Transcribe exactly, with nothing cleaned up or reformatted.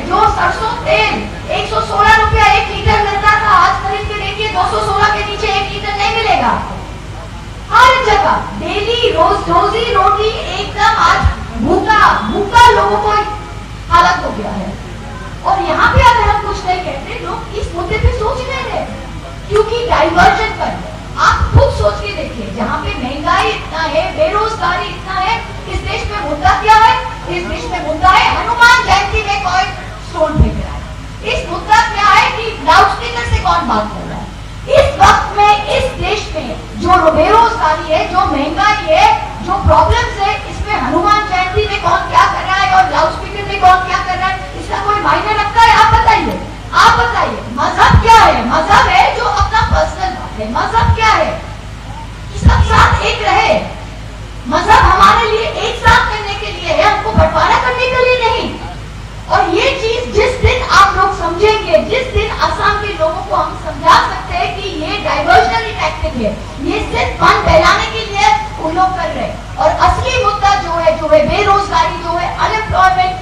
जो सरसों तेल एक सौ सोलह रुपया एक लीटर मिलता था, आज खरीद के देखिए दो सौ सोलह के नीचे एक लीटर नहीं मिलेगा। हर जगह डेली रोज रोजी रोटी एकदम आज भूखा भूखा लोगों को हालत हो गया है। और यहाँ पे अगर हम कुछ नहीं कहते, लोग इस मुद्दे पे सोच नहीं रहे, क्योंकि डाइवर्जन कर रहे। आप खुद सोच के देखिए, जहाँ पे महंगाई इतना है, बेरोजगारी इतना है, इस देश में मुद्दा क्या है? इस देश में मुद्दा है हनुमान जयंती में कौन स्टोन फेंक रहा है। इस मुद्दा क्या है कि लाउडस्पीकर से कौन बात कर रहा है। इस वक्त में इस देश में जो बेरोजगारी है, जो महंगाई है, जो प्रॉब्लम्स है, इसमें हनुमान जयंती में कौन क्या कर रहा है और लाउडस्पीकर में कौन क्या कर रहा है, इसका कोई मायने रखता है? आप बताइए, आप बताइए। मजहब क्या है? मजहब है जो अपना पर्सनल बात है। मजहब क्या है? सब साथ एक रहे। मजहब हमारे लिए एक साथ करने के लिए है, हमको बंटवारा करने के लिए नहीं। और ये चीज जिस दिन आप लोग समझेंगे, जिस दिन असम के लोगों को हम समझा सकते हैं कि ये डाइवर्जनरी टैक्टिक है, ये सिर्फ मन बहलाने के लिए उन लोग कर रहे हैं, और असली मुद्दा जो है जो है बेरोजगारी, जो है अनएम्प्लॉयमेंट,